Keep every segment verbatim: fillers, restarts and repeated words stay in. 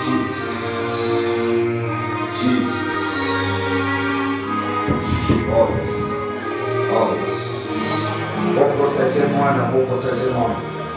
Protégez-moi, protégez-moi.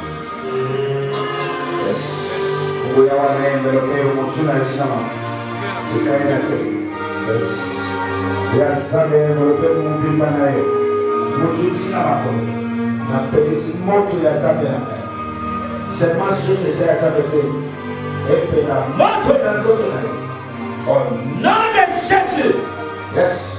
Yes. Vous voyez, on le fait au monture dans le cinéma. C'est quand même assez. Yes. Il y a ça, mais le fait au monture dans le monture cinéma. On appelle ici monture, il y a ça, mais seulement si je faisais ça avec eux. Et puis la montre dans le autre. Au nom de Jésus. Yes.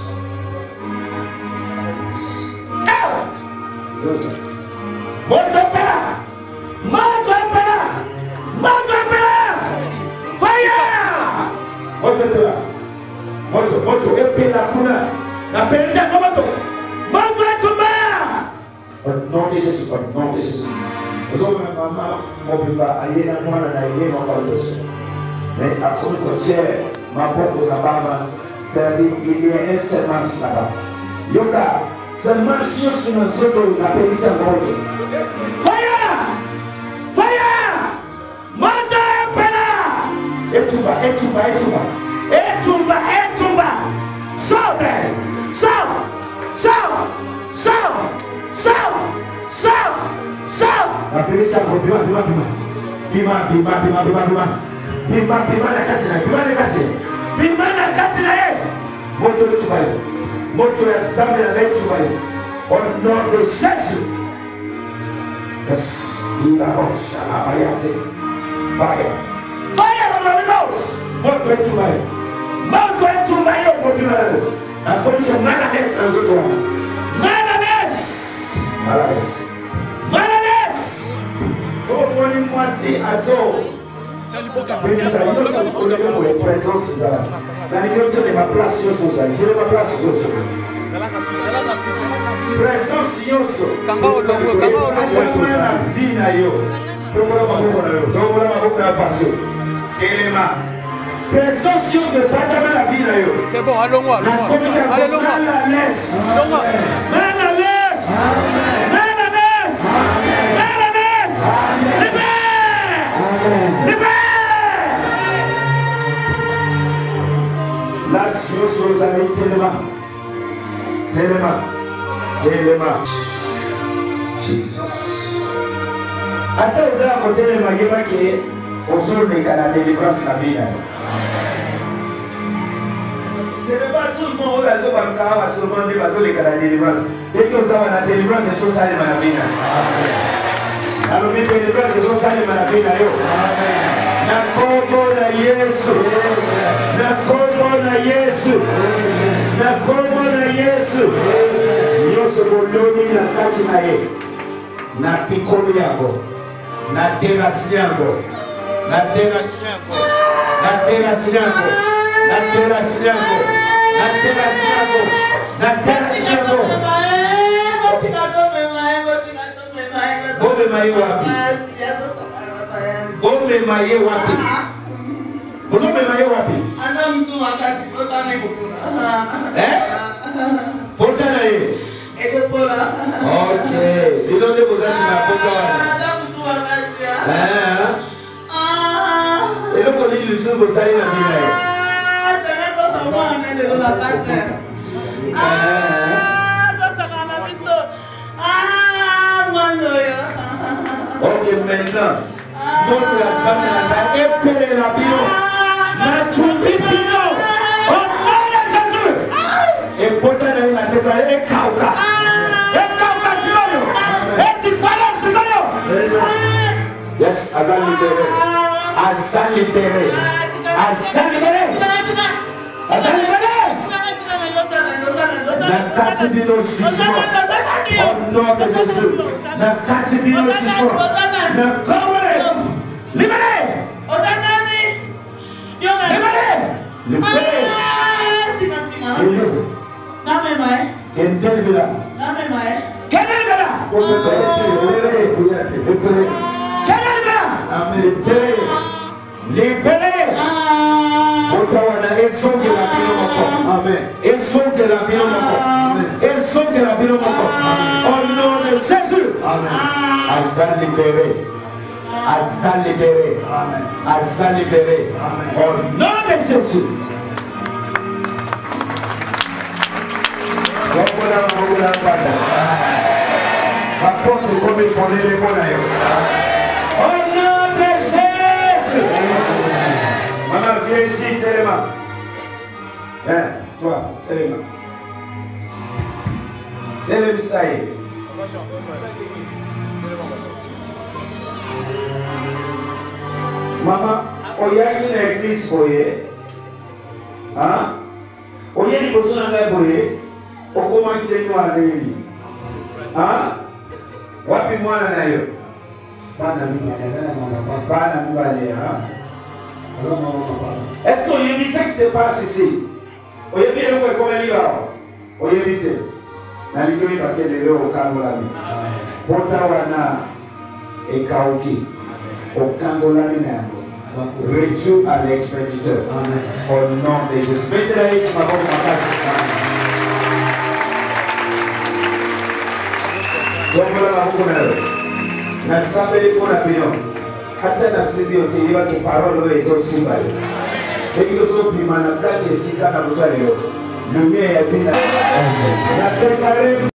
Monte opéra! Monte opéra! Monte opéra! Fire! Monte opéra! Monte, monte, épée la couleur! La pénétration de moto! Monte et tombe! Au nom de Jésus, au nom de Jésus. Vous avez ma maman, mon papa, allez dans moi, là, allez, mon papa, mais à cause de Dieu, ma pauvre là-bas, c'est-à-dire qu'il y a un semence là-bas. Yoka! Seulement si on se met sur la péninsule en mode. Fire! Fire! Monte et pela! Et tout bas, et tout bas, et tout bas. Et tout bas, et tout bas. Sorte! Sors! Sors! Sors! Sors! Sors! Sors! La péninsule en mode, bima, bima, bima. Bima, bima, bima, bima, bima. Bima, bima, la katina, bima, la katina. Bima, la katina, eh! Monte et tout bas. Moto ya zambi na letu wae. Au nom de Jésus. Yes. Il avance à Ayase. Fire. Fire on the Holy Ghost. Moto et tout wae. Moto et tout wae au populaire. La condition malade dans le toit. Malade. Malade. Malade. Oh, mon moi c'est Azo. Présence la liberté de ma place sur son salut. Je ma place sur son présence yoso. Kanga olongo, kanga olongo. La vie na yo. Tomola maboko na yo. Tomola maboko na parti. Élément. Présence yoso de pas la vie na yo. C'est bon, allons-moi, allons-moi. Allez, allons-moi. Allons-moi. Malades. Malades. Malades. Libère. Libère. La science vous a mis tellement, tellement, tellement. Jesus. Attends, vous avez côté le maillot qui est au sol de la délivrance de la vie. Ce n'est pas tout le monde qui a dit que seulement des bateaux de la délivrance. Dès que vous avez la délivrance, c'est sur ça de la vie. Alors, la délivrance, c'est sur ça de la vie. Na kombo na Yesu, na kombo na Yesu, na kombo na Yesu. Yesu boloni na kati na ye, na pikoli yako, na terasi yako, na terasi yako, na terasi yako, na terasi yako, na terasi yako, na terasi yako. Gombe mai wapi? Gombe mai wapi? Gombe mai wapi? Anda mtu wakati pota na kupona. Eh? Pota na yeye. Eko pola. Okay. Ndio ndio bozasi na pota. Anda mtu wakati. Eh. Ah. Elo kwa nini usiwe bozali na mimi naye? Ah, tena kwa mwana ndio la pata. Ah, sasa kana miso. Ah, mwana yo. Ok, maintenant, montre la femme et épelle la bino. La troupe bino. Au nom de Jésus. Et pourtant, il a déclaré et kauka. Et kauka, c'est l'homme. Et disparaît, c'est l'homme. Yes, Azan libéré. Azan libéré. Azan libéré. Azan libéré. La catibino jugement. Au nom de Jésus. La catibino jugement. La communauté. Libéré. Libéré. Libéré. Quel est là? Quel est là? Libéré. Libéré. Et son de la pilon. Amen. Et son de la pilon. Et son de la pilon. Au nom de Jésus. Amen. Azan libéré. Aza libéré. Aza libéré. Au nom de Jésus. Au nom de Jésus. Maman, viens ici, tellement. Hein, toi, tellement. Tellement, ça y est. Maman, il y a une église pour y aller. Hein? Il y a une personne qui est pour y aller. Comment il est noir de lui? Hein? Wapi mwana na yo? Bana mimi bana mbale hein? Est-ce qu'on évite ce qui se passe ici? On évite le quoi comme il y a? On évite. Na liyo ibakele leo kangola mi. Pota wana ekauki. Okangola mi na. Reçu à l'expéditeur. Au nom de Jésus. Mettez-la ici ma bonne maman. Donc voilà beaucoup de na sabeli pour la pion. Hata na sibio tiwa ki parole est aussi belle. Et que ce qui m'a n'a pas de sika na buzalio. Le mien est bien. La préparé